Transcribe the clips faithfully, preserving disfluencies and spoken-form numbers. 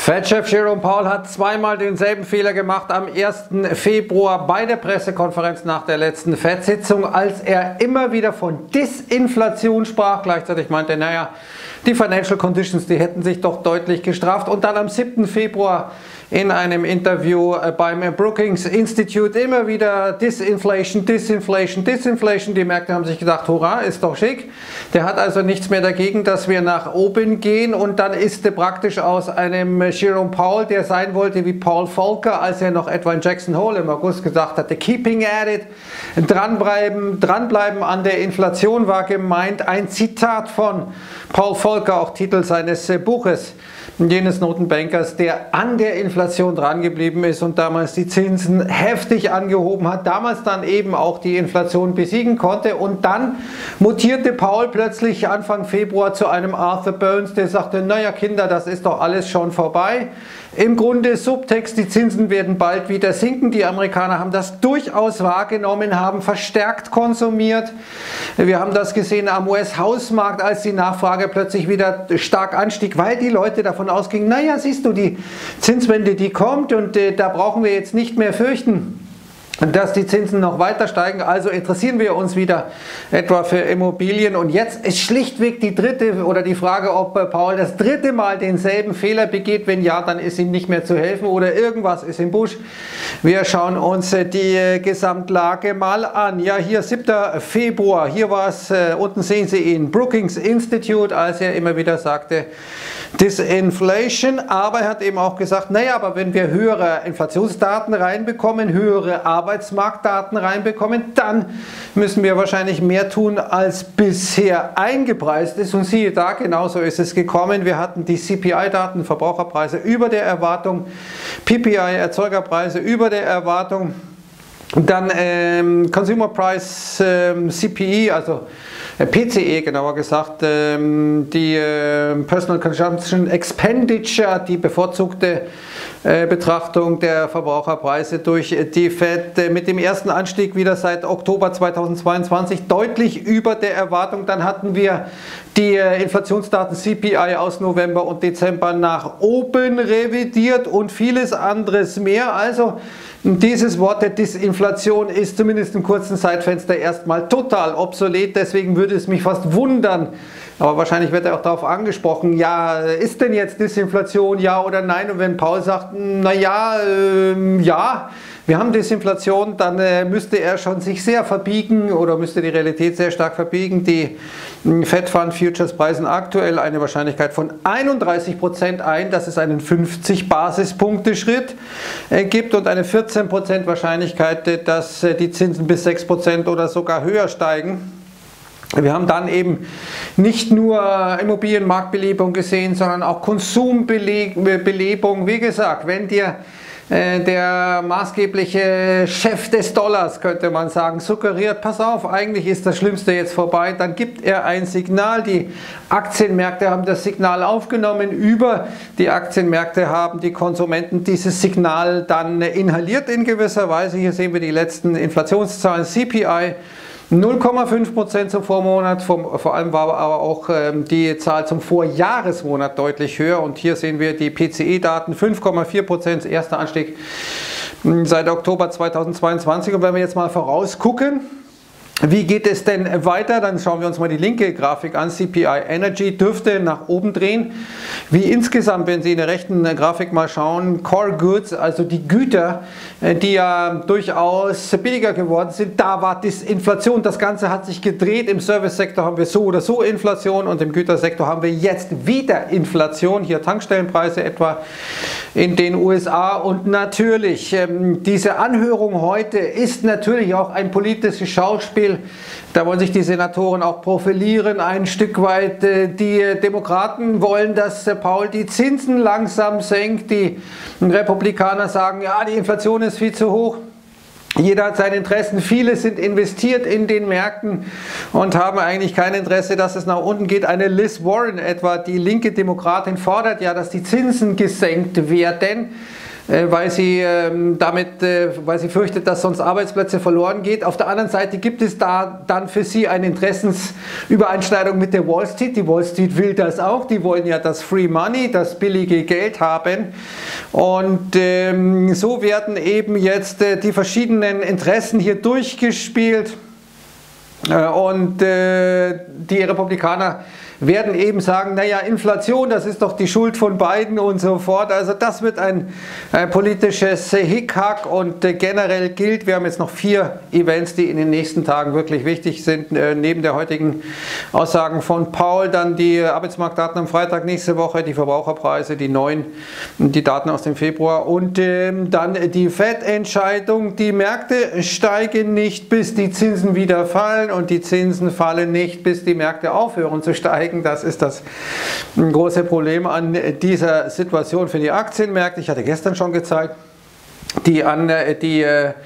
Fed-Chef Jerome Powell hat zweimal denselben Fehler gemacht am ersten Februar bei der Pressekonferenz nach der letzten Fed-Sitzung, als er immer wieder von Disinflation sprach. Gleichzeitig meinte er, naja, die Financial Conditions, die hätten sich doch deutlich gestraft. Und dann am siebten Februar in einem Interview beim Brookings Institute immer wieder Disinflation, Disinflation, Disinflation. Die Märkte haben sich gedacht, hurra, ist doch schick. Der hat also nichts mehr dagegen, dass wir nach oben gehen. Und dann ist er praktisch aus einem Jerome Powell, der sein wollte wie Paul Volcker, als er noch etwa in Jackson Hole im August gesagt hatte, keeping at it, dranbleiben, dranbleiben an der Inflation war gemeint. Ein Zitat von Paul Volcker, auch Titel seines Buches, jenes Notenbankers, der an der Inflation dran geblieben ist und damals die Zinsen heftig angehoben hat, damals dann eben auch die Inflation besiegen konnte. Und dann mutierte Paul plötzlich Anfang Februar zu einem Arthur Burns, der sagte, naja Kinder, das ist doch alles schon vorbei. Im Grunde Subtext, die Zinsen werden bald wieder sinken. Die Amerikaner haben das durchaus wahrgenommen, haben verstärkt konsumiert. Wir haben das gesehen am U S-Hausmarkt, als die Nachfrage plötzlich wieder stark anstieg, weil die Leute davon ausgingen, naja, siehst du, die Zinswende, die kommt und äh, da brauchen wir jetzt nicht mehr fürchten, dass die Zinsen noch weiter steigen, also interessieren wir uns wieder etwa für Immobilien. Und jetzt ist schlichtweg die dritte oder die Frage, ob Paul das dritte Mal denselben Fehler begeht. Wenn ja, dann ist ihm nicht mehr zu helfen oder irgendwas ist im Busch. Wir schauen uns die Gesamtlage mal an. Ja, hier siebter Februar, hier war es, äh, unten sehen Sie ihn, Brookings Institute, als er immer wieder sagte, Disinflation, aber er hat eben auch gesagt, naja, aber wenn wir höhere Inflationsdaten reinbekommen, höhere Arbeitsmarktdaten reinbekommen, dann müssen wir wahrscheinlich mehr tun, als bisher eingepreist ist. Und siehe da, genauso ist es gekommen. Wir hatten die C P I-Daten, Verbraucherpreise über der Erwartung, P P I, Erzeugerpreise über der Erwartung, dann ähm, Consumer Price, ähm, C P I, also P C E genauer gesagt, ähm, die äh, Personal Consumption Expenditure, die bevorzugte äh, Betrachtung der Verbraucherpreise durch die Fed, äh, mit dem ersten Anstieg wieder seit Oktober zweitausendzweiundzwanzig deutlich über der Erwartung. Dann hatten wir die äh, Inflationsdaten C P I aus November und Dezember nach oben revidiert und vieles anderes mehr. Also dieses Wort der Disinflation ist zumindest im kurzen Zeitfenster erstmal total obsolet, deswegen würde es mich fast wundern, aber wahrscheinlich wird er auch darauf angesprochen, ja, ist denn jetzt Disinflation, ja oder nein? Und wenn Paul sagt, naja, äh, ja, wir haben Disinflation, dann äh, müsste er schon sich sehr verbiegen oder müsste die Realität sehr stark verbiegen. Die Fed Fund Futures preisen aktuell eine Wahrscheinlichkeit von einunddreißig Prozent ein, dass es einen fünfzig Basispunkte Schritt äh, gibt und eine vierzehn Prozent Wahrscheinlichkeit, äh, dass äh, die Zinsen bis sechs Prozent oder sogar höher steigen. Wir haben dann eben nicht nur Immobilienmarktbelebung gesehen, sondern auch Konsumbelebung. Wie gesagt, wenn dir der maßgebliche Chef des Dollars, könnte man sagen, suggeriert, pass auf, eigentlich ist das Schlimmste jetzt vorbei, dann gibt er ein Signal. Die Aktienmärkte haben das Signal aufgenommen, über die Aktienmärkte haben die Konsumenten dieses Signal dann inhaliert in gewisser Weise. Hier sehen wir die letzten Inflationszahlen, C P I, null Komma fünf Prozent zum Vormonat, vom, vor allem war aber auch ähm, die Zahl zum Vorjahresmonat deutlich höher. Und hier sehen wir die P C E-Daten, fünf Komma vier Prozent, erster Anstieg seit Oktober zweitausendzweiundzwanzig. Und wenn wir jetzt mal vorausgucken, wie geht es denn weiter? Dann schauen wir uns mal die linke Grafik an. C P I Energy dürfte nach oben drehen. Wie insgesamt, wenn Sie in der rechten Grafik mal schauen, Core Goods, also die Güter, die ja durchaus billiger geworden sind, da war Disinflation. Das Ganze hat sich gedreht. Im Servicesektor haben wir so oder so Inflation und im Gütersektor haben wir jetzt wieder Inflation. Hier Tankstellenpreise etwa in den U S A. Und natürlich, ähm, diese Anhörung heute ist natürlich auch ein politisches Schauspiel. Da wollen sich die Senatoren auch profilieren, ein Stück weit. Die Demokraten wollen, dass Paul die Zinsen langsam senkt. Die Republikaner sagen, ja, die Inflation ist viel zu hoch. Jeder hat seine Interessen, viele sind investiert in den Märkten und haben eigentlich kein Interesse, dass es nach unten geht. Eine Liz Warren etwa, die linke Demokratin, fordert ja, dass die Zinsen gesenkt werden, weil sie damit, weil sie fürchtet, dass sonst Arbeitsplätze verloren geht. Auf der anderen Seite gibt es da dann für sie eine Interessensübereinschneidung mit der Wall Street. Die Wall Street will das auch. Die wollen ja das Free Money, das billige Geld haben. Und ähm, so werden eben jetzt äh, die verschiedenen Interessen hier durchgespielt. Äh, und äh, die Republikaner werden eben sagen, naja, Inflation, das ist doch die Schuld von Biden und so fort. Also das wird ein, ein politisches Hickhack und äh, generell gilt, wir haben jetzt noch vier Events, die in den nächsten Tagen wirklich wichtig sind, äh, neben der heutigen Aussagen von Powell, dann die Arbeitsmarktdaten am Freitag nächste Woche, die Verbraucherpreise, die neuen, die Daten aus dem Februar und ähm, dann die Fed-Entscheidung. Die Märkte steigen nicht, bis die Zinsen wieder fallen und die Zinsen fallen nicht, bis die Märkte aufhören zu steigen. Das ist das große Problem an dieser Situation für die Aktienmärkte. Ich hatte gestern schon gezeigt, die, an, die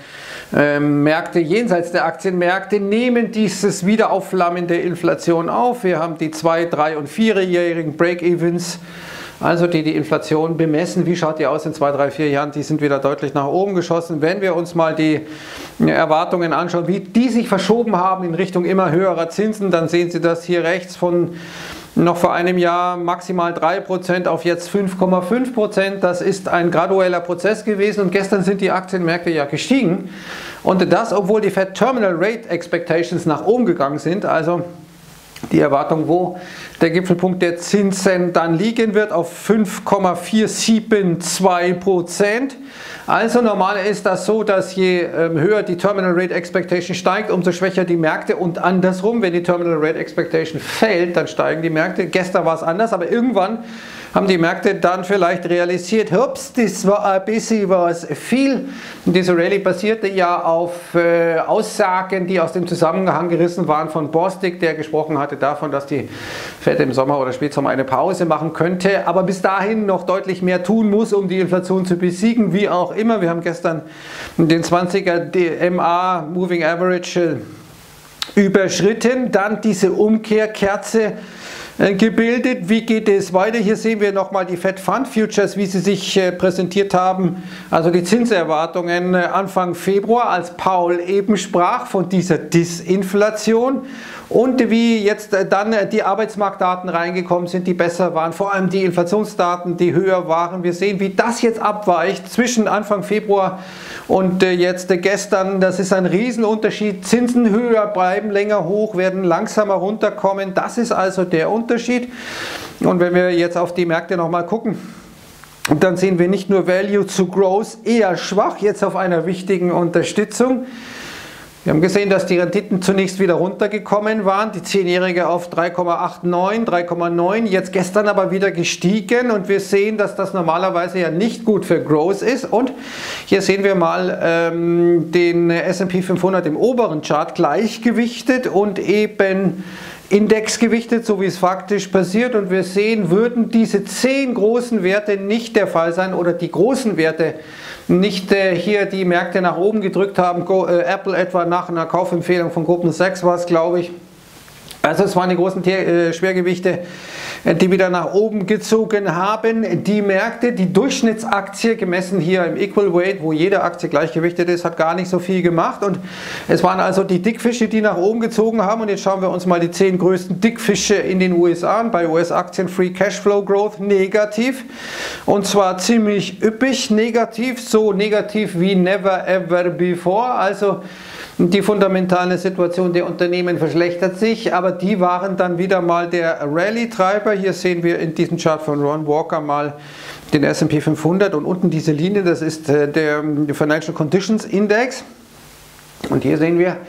äh, Märkte jenseits der Aktienmärkte nehmen dieses Wiederaufflammen der Inflation auf. Wir haben die zwei-, drei- und vierjährigen Break-Evens, also die die Inflation bemessen. Wie schaut die aus in zwei, drei, vier Jahren? Die sind wieder deutlich nach oben geschossen. Wenn wir uns mal die Erwartungen anschauen, wie die sich verschoben haben in Richtung immer höherer Zinsen, dann sehen Sie das hier rechts von noch vor einem Jahr maximal drei Prozent auf jetzt fünf Komma fünf Prozent. Das ist ein gradueller Prozess gewesen und gestern sind die Aktienmärkte ja gestiegen. Und das, obwohl die Fed Terminal Rate Expectations nach oben gegangen sind, also die Erwartung, wo der Gipfelpunkt der Zinsen dann liegen wird, auf fünf Komma vier sieben zwei Prozent. Also normal ist das so, dass je ähm, höher die Terminal Rate Expectation steigt, umso schwächer die Märkte und andersrum, wenn die Terminal Rate Expectation fällt, dann steigen die Märkte. Gestern war es anders, aber irgendwann haben die Märkte dann vielleicht realisiert, hups, das war ein bisschen was viel. Und diese Rallye basierte ja auf äh, Aussagen, die aus dem Zusammenhang gerissen waren von Bostic, der gesprochen hatte davon, dass die Fed im Sommer oder Spätsommer eine Pause machen könnte, aber bis dahin noch deutlich mehr tun muss, um die Inflation zu besiegen, wie auch immer. Wir haben gestern den zwanziger D M A Moving Average äh, überschritten, dann diese Umkehrkerze gebildet. Wie geht es weiter? Hier sehen wir nochmal die Fed Fund Futures, wie sie sich äh, präsentiert haben. Also die Zinserwartungen äh, Anfang Februar, als Powell eben sprach von dieser Disinflation. Und wie jetzt äh, dann äh, die Arbeitsmarktdaten reingekommen sind, die besser waren, vor allem die Inflationsdaten, die höher waren. Wir sehen, wie das jetzt abweicht zwischen Anfang Februar und äh, jetzt äh, gestern. Das ist ein Riesenunterschied. Zinsen höher bleiben, länger hoch, werden langsamer runterkommen. Das ist also der Unterschied. Und wenn wir jetzt auf die Märkte nochmal gucken, dann sehen wir nicht nur Value zu Growth eher schwach, jetzt auf einer wichtigen Unterstützung. Wir haben gesehen, dass die Renditen zunächst wieder runtergekommen waren, die zehnjährige auf drei Komma neunundachtzig, drei Komma neun, jetzt gestern aber wieder gestiegen und wir sehen, dass das normalerweise ja nicht gut für Growth ist. Und hier sehen wir mal ähm, den S und P fünfhundert im oberen Chart gleichgewichtet und eben indexgewichtet, so wie es faktisch passiert, und wir sehen, würden diese zehn großen Werte nicht der Fall sein oder die großen Werte nicht äh, hier die Märkte nach oben gedrückt haben, Go, äh, Apple etwa nach einer Kaufempfehlung von Goldman Sachs war es, glaube ich. Also es waren die großen äh, Schwergewichte, äh, die wieder nach oben gezogen haben. Die Märkte, die Durchschnittsaktie gemessen hier im Equal Weight, wo jede Aktie gleichgewichtet ist, hat gar nicht so viel gemacht. Und es waren also die Dickfische, die nach oben gezogen haben. Und jetzt schauen wir uns mal die zehn größten Dickfische in den U S A an. Bei U S-Aktien Free Cashflow Growth negativ. Und zwar ziemlich üppig negativ, so negativ wie never ever before. Also die fundamentale Situation der Unternehmen verschlechtert sich, aber die waren dann wieder mal der Rallye-Treiber. Hier sehen wir in diesem Chart von Ron Walker mal den S und P fünfhundert und unten diese Linie, das ist der Financial Conditions Index. Und hier sehen wir,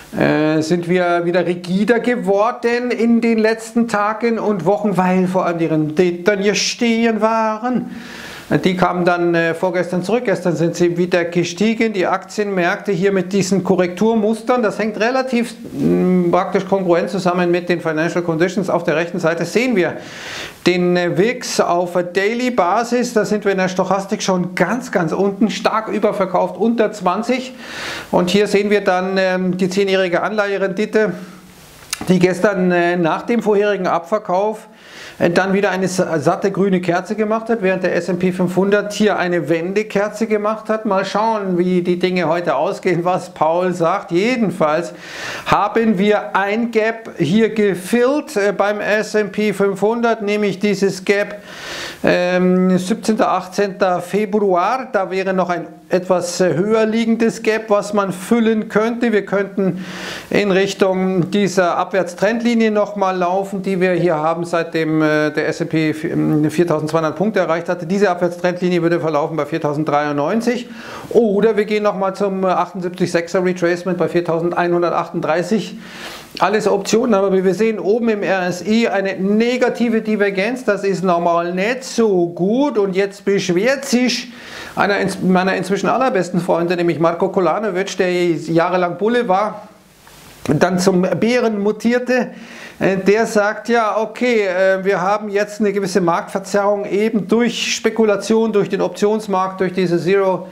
äh, sind wir wieder rigider geworden in den letzten Tagen und Wochen, weil vor allem die Renditen hier stehen waren. Die kamen dann äh, vorgestern zurück, gestern sind sie wieder gestiegen. Die Aktienmärkte hier mit diesen Korrekturmustern, das hängt relativ mh, praktisch kongruent zusammen mit den Financial Conditions. Auf der rechten Seite sehen wir den äh, W I X auf Daily Basis, da sind wir in der Stochastik schon ganz, ganz unten, stark überverkauft, unter zwanzig. Und hier sehen wir dann ähm, die zehnjährige Anleiherendite, die gestern äh, nach dem vorherigen Abverkauf dann wieder eine satte grüne Kerze gemacht hat, während der S und P fünfhundert hier eine Wendekerze gemacht hat. Mal schauen, wie die Dinge heute ausgehen, was Paul sagt. Jedenfalls haben wir ein Gap hier gefüllt äh, beim S und P fünfhundert, nämlich dieses Gap ähm, siebzehnten achtzehnten Februar. Da wäre noch ein etwas höher liegendes Gap, was man füllen könnte. Wir könnten in Richtung dieser Abwärtstrendlinie nochmal laufen, die wir hier haben, seitdem der S und P viertausendzweihundert Punkte erreicht hatte. Diese Abwärtstrendlinie würde verlaufen bei viertausenddreiundneunzig. Oder wir gehen nochmal zum achtundsiebzig Komma sechser Retracement bei viertausendeinhundertachtunddreißig. Alles Optionen, aber wie wir sehen, oben im R S I eine negative Divergenz. Das ist normal nicht so gut. Und jetzt beschwert sich einer meiner inzwischen allerbesten Freunde, nämlich Marko Kolanovic, der jahrelang Bulle war, dann zum Bären mutierte. Der sagt, ja, okay, wir haben jetzt eine gewisse Marktverzerrung eben durch Spekulation, durch den Optionsmarkt, durch diese Zero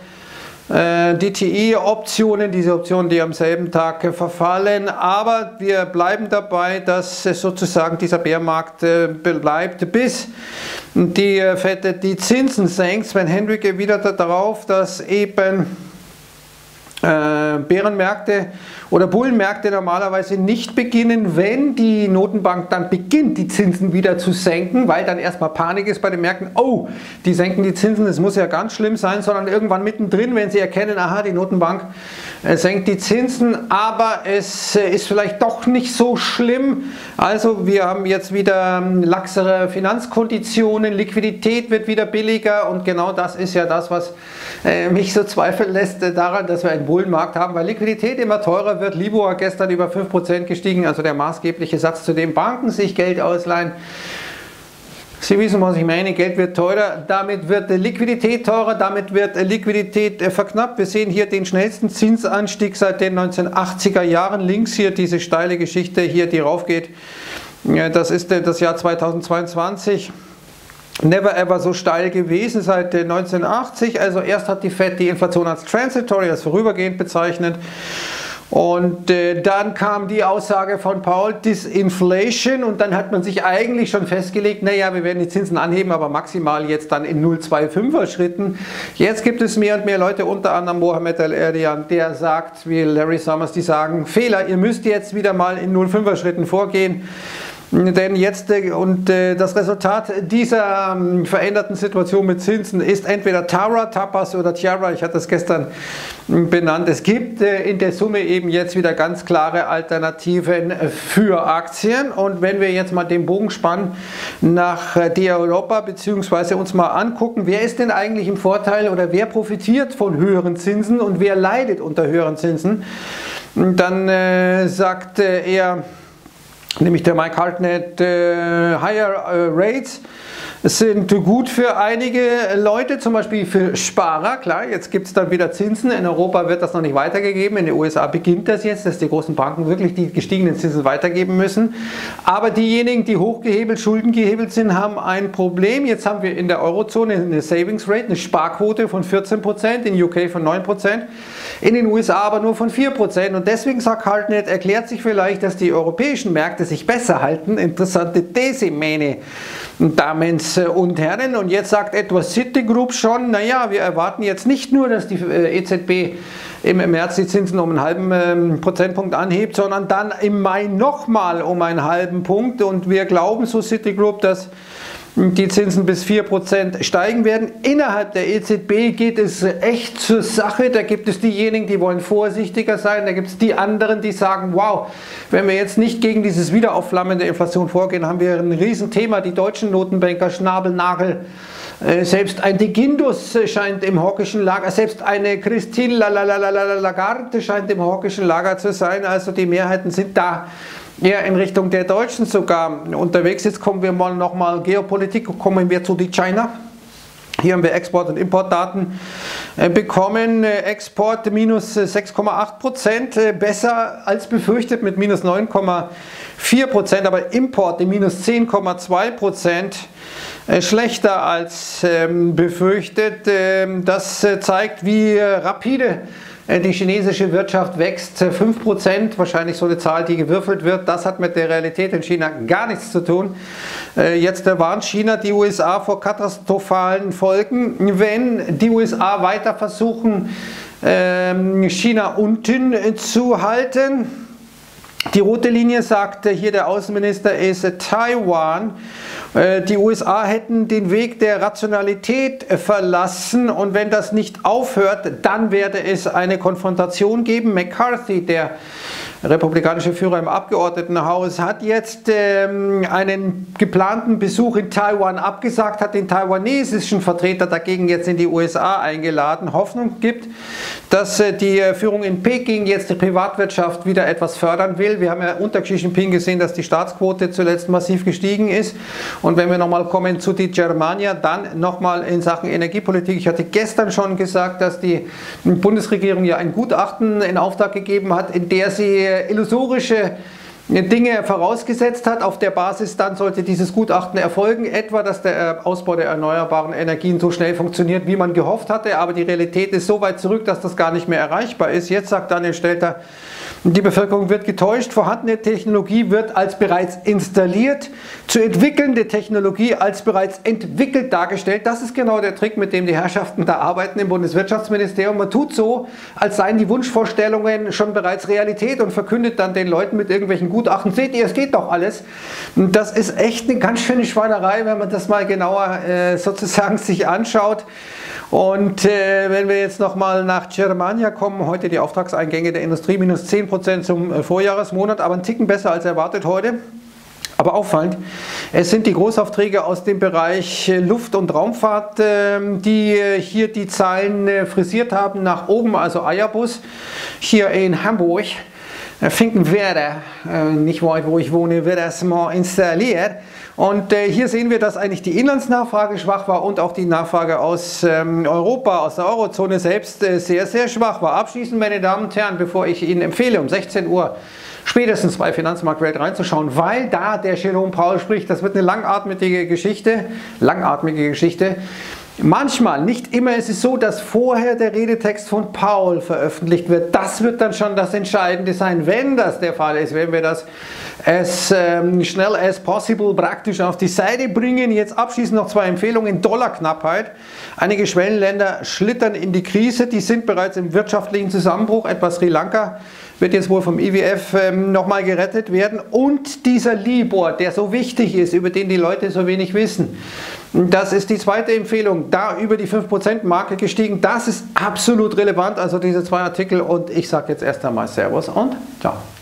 D T E-Optionen, diese Optionen, die am selben Tag verfallen, aber wir bleiben dabei, dass sozusagen dieser Bärmarkt bleibt, bis die Fed die Zinsen senkt. Sven Hendrick erwiderte darauf, dass eben äh, Bärenmärkte oder Bullenmärkte normalerweise nicht beginnen, wenn die Notenbank dann beginnt, die Zinsen wieder zu senken, weil dann erstmal Panik ist bei den Märkten, oh, die senken die Zinsen, das muss ja ganz schlimm sein, sondern irgendwann mittendrin, wenn sie erkennen, aha, die Notenbank äh, senkt die Zinsen, aber es äh, ist vielleicht doch nicht so schlimm. Also wir haben jetzt wieder ähm, laxere Finanzkonditionen, Liquidität wird wieder billiger und genau das ist ja das, was äh, mich so zweifeln lässt äh, daran, dass wir einen Bullenmarkt haben, weil Liquidität immer teurer wird. Libor gestern über fünf Prozent gestiegen, also der maßgebliche Satz, zu dem Banken sich Geld ausleihen. Sie wissen, was ich meine, Geld wird teurer, damit wird Liquidität teurer, damit wird Liquidität verknappt. Wir sehen hier den schnellsten Zinsanstieg seit den neunzehnhundertachtziger Jahren, links hier diese steile Geschichte hier, die raufgeht, das ist das Jahr zweitausendzweiundzwanzig. Never ever so steil gewesen seit neunzehnhundertachtzig, also erst hat die Fed die Inflation als transitory, als vorübergehend bezeichnet. Und äh, dann kam die Aussage von Paul, Disinflation, und dann hat man sich eigentlich schon festgelegt, naja, wir werden die Zinsen anheben, aber maximal jetzt dann in null Komma fünfundzwanziger Schritten. Jetzt gibt es mehr und mehr Leute, unter anderem Mohamed El-Erdogan, der sagt, wie Larry Summers, die sagen, Fehler, ihr müsst jetzt wieder mal in null Komma fünfundzwanziger Schritten vorgehen. Denn jetzt und äh, das Resultat dieser ähm, veränderten Situation mit Zinsen ist entweder Tara, Tapas oder Tiara, ich hatte das gestern benannt. Es gibt äh, in der Summe eben jetzt wieder ganz klare Alternativen für Aktien, und wenn wir jetzt mal den Bogen spannen nach äh, die Europa, beziehungsweise uns mal angucken, wer ist denn eigentlich im Vorteil oder wer profitiert von höheren Zinsen und wer leidet unter höheren Zinsen, dann äh, sagt äh, er, nämlich der Mike Hartnett, äh, Higher äh, Rates sind gut für einige Leute, zum Beispiel für Sparer. Klar, jetzt gibt es dann wieder Zinsen. In Europa wird das noch nicht weitergegeben. In den U S A beginnt das jetzt, dass die großen Banken wirklich die gestiegenen Zinsen weitergeben müssen. Aber diejenigen, die hochgehebelt, schuldengehebelt sind, haben ein Problem. Jetzt haben wir in der Eurozone eine Savings Rate, eine Sparquote von vierzehn Prozent, in U K von neun Prozent, in den U S A aber nur von vier Prozent. Und deswegen, sagt Hartnett, erklärt sich vielleicht, dass die europäischen Märkte sich besser halten. Interessante These, meine Damen und Herren. Und jetzt sagt etwa Citigroup schon, naja, wir erwarten jetzt nicht nur, dass die E Z B im März die Zinsen um einen halben ähm, Prozentpunkt anhebt, sondern dann im Mai nochmal um einen halben Punkt. Und wir glauben, so Citigroup, dass die Zinsen bis vier Prozent steigen werden. Innerhalb der E Z B geht es echt zur Sache. Da gibt es diejenigen, die wollen vorsichtiger sein. Da gibt es die anderen, die sagen, wow, wenn wir jetzt nicht gegen dieses Wiederaufflammen der Inflation vorgehen, haben wir ein Riesenthema. Die deutschen Notenbanker, Schnabel, Nagel, selbst ein De Guindos scheint im hawkischen Lager, selbst eine Christine Lagarde scheint im hawkischen Lager zu sein. Also die Mehrheiten sind da eher in Richtung der Deutschen sogar unterwegs. Jetzt kommen wir mal nochmal Geopolitik, kommen wir zu die China. Hier haben wir Export- und Importdaten bekommen. Export minus sechs Komma acht Prozent, besser als befürchtet mit minus neun Komma vier Prozent, aber Importe minus zehn Komma zwei Prozent, schlechter als befürchtet. Das zeigt, wie rapide die chinesische Wirtschaft wächst. fünf Prozent, wahrscheinlich so eine Zahl, die gewürfelt wird. Das hat mit der Realität in China gar nichts zu tun. Jetzt warnt China die U S A vor katastrophalen Folgen, wenn die U S A weiter versuchen, China unten zu halten. Die rote Linie, sagte hier der Außenminister, ist Taiwan. Die U S A hätten den Weg der Rationalität verlassen und wenn das nicht aufhört, dann werde es eine Konfrontation geben. McCarthy, der republikanische Führer im Abgeordnetenhaus, hat jetzt ähm, einen geplanten Besuch in Taiwan abgesagt, hat den taiwanesischen Vertreter dagegen jetzt in die U S A eingeladen. Hoffnung gibt, dass äh, die Führung in Peking jetzt die Privatwirtschaft wieder etwas fördern will. Wir haben ja unter Xi Jinping gesehen, dass die Staatsquote zuletzt massiv gestiegen ist. Und wenn wir nochmal kommen zu die Germania, dann nochmal in Sachen Energiepolitik. Ich hatte gestern schon gesagt, dass die Bundesregierung ja ein Gutachten in Auftrag gegeben hat, in der sie illusorische Dinge vorausgesetzt hat. Auf der Basis dann sollte dieses Gutachten erfolgen, etwa, dass der Ausbau der erneuerbaren Energien so schnell funktioniert, wie man gehofft hatte, aber die Realität ist so weit zurück, dass das gar nicht mehr erreichbar ist. Jetzt sagt Daniel Stelter, die Bevölkerung wird getäuscht, vorhandene Technologie wird als bereits installiert, zu entwickelnde Technologie als bereits entwickelt dargestellt. Das ist genau der Trick, mit dem die Herrschaften da arbeiten im Bundeswirtschaftsministerium. Man tut so, als seien die Wunschvorstellungen schon bereits Realität und verkündet dann den Leuten mit irgendwelchen Gutachten, seht ihr, es geht doch alles. Und das ist echt eine ganz schöne Schweinerei, wenn man das mal genauer äh, sozusagen sich anschaut. Und äh, wenn wir jetzt nochmal nach Germania kommen, heute die Auftragseingänge der Industrie minus zehn Prozent zum äh, Vorjahresmonat, aber einen Ticken besser als erwartet heute. Aber auffallend, es sind die Großaufträge aus dem Bereich Luft- und Raumfahrt, äh, die äh, hier die Zahlen äh, frisiert haben nach oben, also Airbus hier in Hamburg. Finkenwerder, äh, nicht weit wo ich wohne, wird das mal installiert. Und äh, hier sehen wir, dass eigentlich die Inlandsnachfrage schwach war und auch die Nachfrage aus ähm, Europa, aus der Eurozone selbst äh, sehr, sehr schwach war. Abschließend, meine Damen und Herren, bevor ich Ihnen empfehle, um sechzehn Uhr spätestens bei Finanzmarktwelt reinzuschauen, weil da der Jerome Powell spricht. Das wird eine langatmige Geschichte, langatmige Geschichte. Manchmal, nicht immer ist es so, dass vorher der Redetext von Powell veröffentlicht wird. Das wird dann schon das Entscheidende sein. Wenn das der Fall ist, wenn wir das as ähm, schnell as possible praktisch auf die Seite bringen. Jetzt abschließend noch zwei Empfehlungen. Dollarknappheit. Einige Schwellenländer schlittern in die Krise. Die sind bereits im wirtschaftlichen Zusammenbruch. Etwa Sri Lanka wird jetzt wohl vom I W F ähm, nochmal gerettet werden. Und dieser Libor, der so wichtig ist, über den die Leute so wenig wissen. Das ist die zweite Empfehlung, da über die fünf Prozent Marke gestiegen. Das ist absolut relevant, also diese zwei Artikel. Und ich sage jetzt erst einmal Servus und ciao.